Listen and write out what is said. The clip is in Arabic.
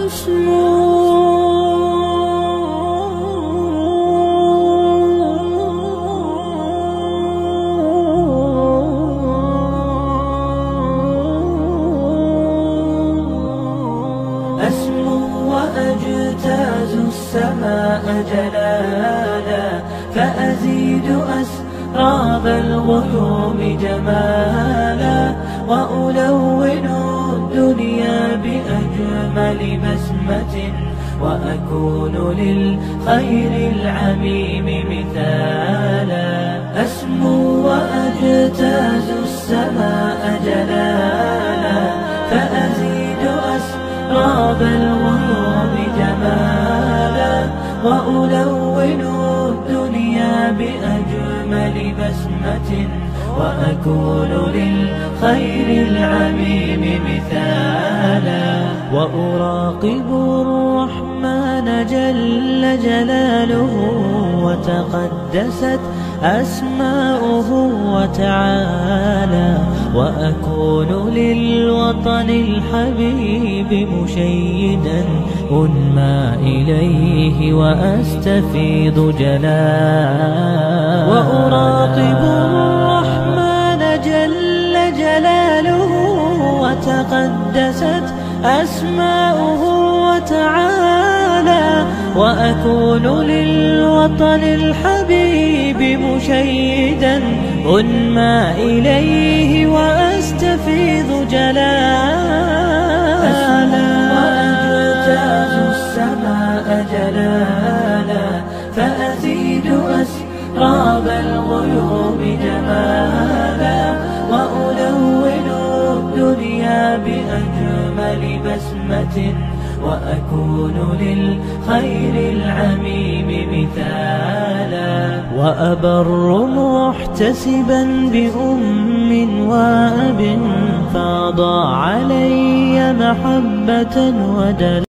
أسمو وأجتاز السماء جلالا، فأزيد أسراب الغيوم جمالا، وألون الدنيا بأجمل بسمة، وأكون للخير العميم مثالا. أسمو وأجتاز السماء جلالا، فأزيد أسراب الغيوم جمالا، وألون الدنيا بأجمل بسمة، وأكون للخير العميم مثالا. وأراقب الرحمن جل جلاله، وتقدست أسماؤه وتعالى، وأكون للوطن الحبيب مشيدا أنمى إليه وأستفيض جلالا. وأراقب الرحمن جل جلاله، وتقدست أسماؤه وتعالى، وأكون للوطن الحبيب مشيدا أنمى إليه وأستفيض جلالا. وأجتاز السماء جلالا، فأزيد أسراب الغيوم جمالا، وألون الدنيا بأجمل بسمة، وأكون للخير العميم مثالا. وأبر محتسبا بأم وأب، فاض علي محبة ودلا.